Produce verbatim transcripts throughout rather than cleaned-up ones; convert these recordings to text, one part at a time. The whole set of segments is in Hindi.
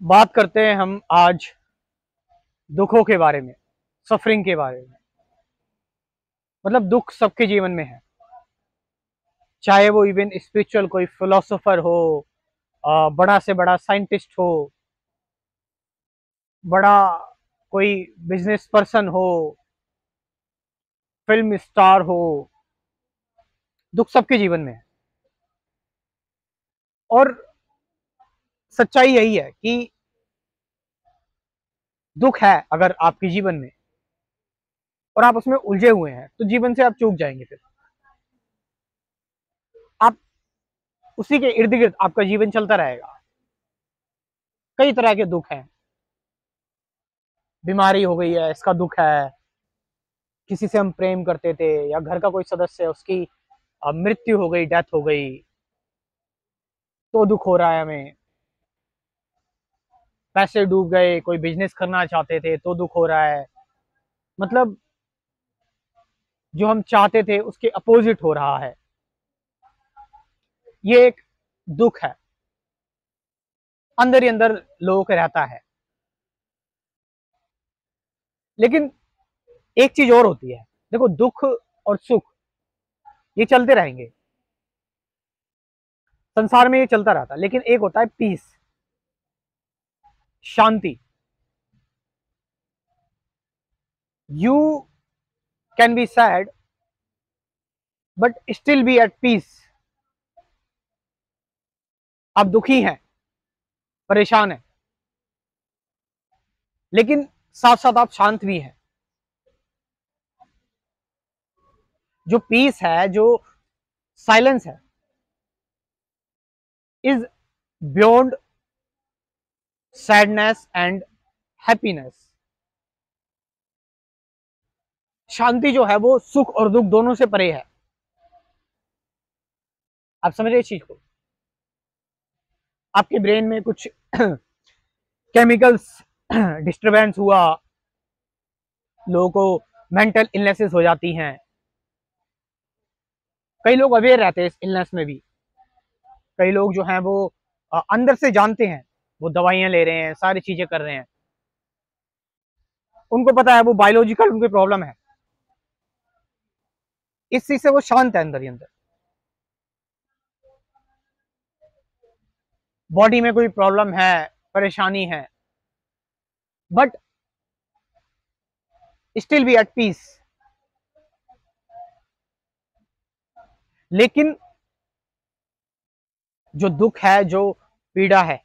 बात करते हैं हम आज दुखों के बारे में, सफरिंग के बारे में। मतलब दुख सबके जीवन में है, चाहे वो इवन स्पिरिचुअल कोई फिलोसोफर हो, अ, बड़ा से बड़ा साइंटिस्ट हो, बड़ा कोई बिजनेस पर्सन हो, फिल्म स्टार हो। दुख सबके जीवन में है और सच्चाई यही है कि दुख है अगर आपके जीवन में और आप उसमें उलझे हुए हैं तो जीवन से आप चूक जाएंगे। फिर आप उसी के इर्द गिर्द आपका जीवन चलता रहेगा। कई तरह के दुख हैं। बीमारी हो गई है, इसका दुख है। किसी से हम प्रेम करते थे या घर का कोई सदस्य है, उसकी अ, मृत्यु हो गई, डेथ हो गई, तो दुख हो रहा है हमें। पैसे डूब गए, कोई बिजनेस करना चाहते थे तो दुख हो रहा है। मतलब जो हम चाहते थे उसके अपोजिट हो रहा है, ये एक दुख है, अंदर ही अंदर लोगों के रहता है। लेकिन एक चीज और होती है, देखो दुख और सुख ये चलते रहेंगे, संसार में ये चलता रहता है। लेकिन एक होता है पीस, शांति। You can be sad but still be at peace. आप दुखी हैं, परेशान हैं, लेकिन साथ साथ आप शांत भी हैं। जो पीस है, जो साइलेंस है, is beyond sadness and happiness. शांति जो है वो सुख और दुख दोनों से परे है। आप समझ रहे इस चीज को? आपके ब्रेन में कुछ केमिकल्स डिस्टरबेंस हुआ, लोगों को मेंटल इलनेसेस हो जाती हैं। कई लोग अवेयर रहते हैं इस इलनेस में भी। कई लोग जो हैं वो अ, अंदर से जानते हैं, वो दवाइयां ले रहे हैं, सारी चीजें कर रहे हैं, उनको पता है वो बायोलॉजिकल उनकी प्रॉब्लम है। इस चीज से वो शांत है अंदर ही अंदर। बॉडी में कोई प्रॉब्लम है, परेशानी है, but still be at peace. लेकिन जो दुख है, जो पीड़ा है,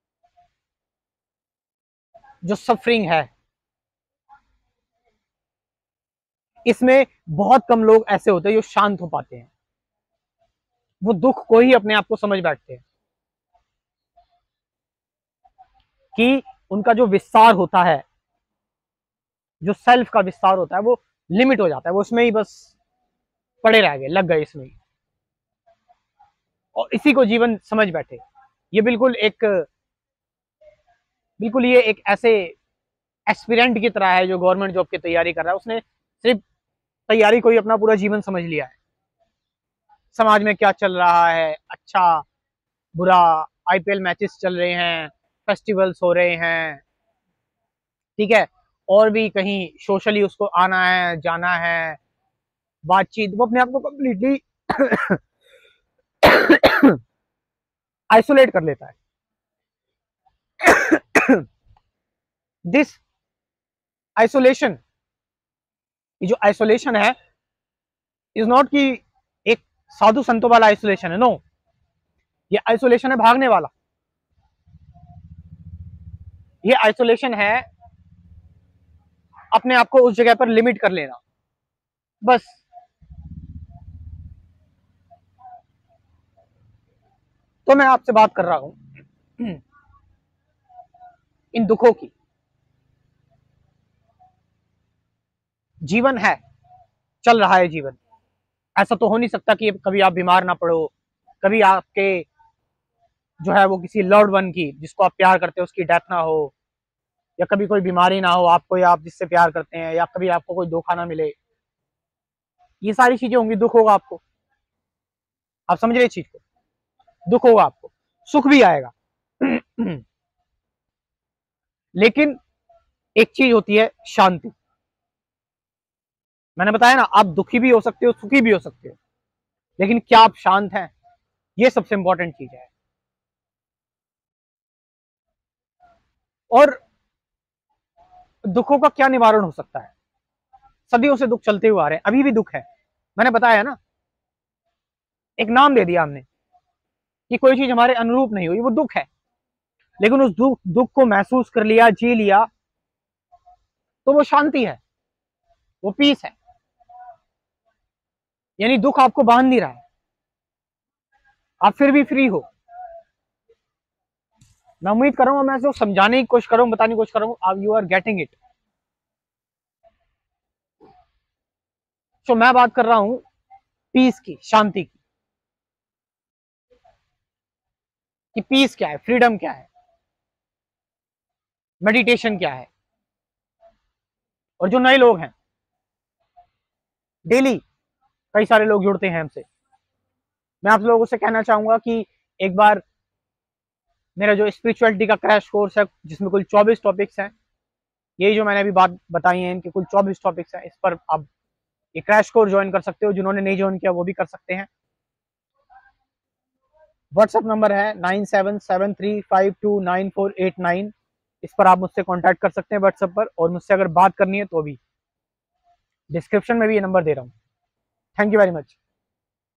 जो सफरिंग है, इसमें बहुत कम लोग ऐसे होते हैं जो शांत हो पाते हैं। वो दुख को ही अपने आप को समझ बैठते हैं कि उनका जो विस्तार होता है, जो सेल्फ का विस्तार होता है, वो लिमिट हो जाता है। वो उसमें ही बस पड़े रह गए, लग गए इसमें ही, और इसी को जीवन समझ बैठे। ये बिल्कुल एक बिल्कुल ये एक ऐसे एस्पिरेंट की तरह है जो गवर्नमेंट जॉब की तैयारी कर रहा है। उसने सिर्फ तैयारी को ही अपना पूरा जीवन समझ लिया है। समाज में क्या चल रहा है, अच्छा बुरा, आईपीएल मैचेस चल रहे हैं, फेस्टिवल्स हो रहे हैं, ठीक है, और भी कहीं सोशली उसको आना है, जाना है, बातचीत, वो अपने आप को कंप्लीटली आइसोलेट कर लेता है। दिस आइसोलेशन, ये जो आइसोलेशन है, इज नॉट कि एक साधु संतों वाला आइसोलेशन है, नो। ये आइसोलेशन है भागने वाला। ये आइसोलेशन है अपने आप को उस जगह पर लिमिट कर लेना, बस। तो मैं आपसे बात कर रहा हूं इन दुखों की। जीवन है, चल रहा है जीवन। ऐसा तो हो नहीं सकता कि कभी आप बीमार ना पड़ो, कभी आपके जो है वो किसी लव्ड वन की, जिसको आप प्यार करते हो, उसकी डेथ ना हो, या कभी कोई बीमारी ना हो आपको, या आप जिससे प्यार करते हैं, या कभी आपको कोई धोखा ना मिले। ये सारी चीजें होंगी, दुख होगा आपको। आप समझ रहे इस चीज को? दुख होगा आपको, सुख भी आएगा। लेकिन एक चीज होती है शांति। मैंने बताया ना, आप दुखी भी हो सकते हो, सुखी भी हो सकते हो, लेकिन क्या आप शांत हैं? ये सबसे इंपॉर्टेंट चीज है। और दुखों का क्या निवारण हो सकता है? सदियों से दुख चलते हुए आ रहे हैं, अभी भी दुख है। मैंने बताया ना, एक नाम दे दिया हमने कि कोई चीज हमारे अनुरूप नहीं हुई, वो दुख है। लेकिन उस दुख दुख को महसूस कर लिया, जी लिया, तो वो शांति है, वो पीस है। यानी दुख आपको बांध नहीं रहा है, आप फिर भी फ्री हो। मैं उम्मीद कर रहा हूं, मैं जो समझाने की कोशिश कर रहा हूं, बताने की कोशिश कर रहा हूं, आप यू आर गेटिंग इट। तो मैं बात कर रहा हूं पीस की, शांति की, कि पीस क्या है, फ्रीडम क्या है, मेडिटेशन क्या है। और जो नए लोग हैं, डेली कई सारे लोग जुड़ते हैं हमसे, मैं आप लोगों से कहना चाहूंगा कि एक बार मेरा जो स्पिरिचुअलिटी का क्रैश कोर्स है, जिसमें कुल चौबीस टॉपिक्स हैं, यही जो मैंने अभी बात बताई है, इनके कुल चौबीस टॉपिक्स हैं, इस पर आप ये क्रैश कोर्स ज्वाइन कर सकते हो। जिन्होंने नहीं ज्वाइन किया वो भी कर सकते हैं। व्हाट्सएप नंबर है nine seven seven three five two nine four eight nine. इस पर आप मुझसे कांटेक्ट कर सकते हैं व्हाट्सएप पर, और मुझसे अगर बात करनी है तो भी डिस्क्रिप्शन में भी ये नंबर दे रहा हूँ। Thank you very much.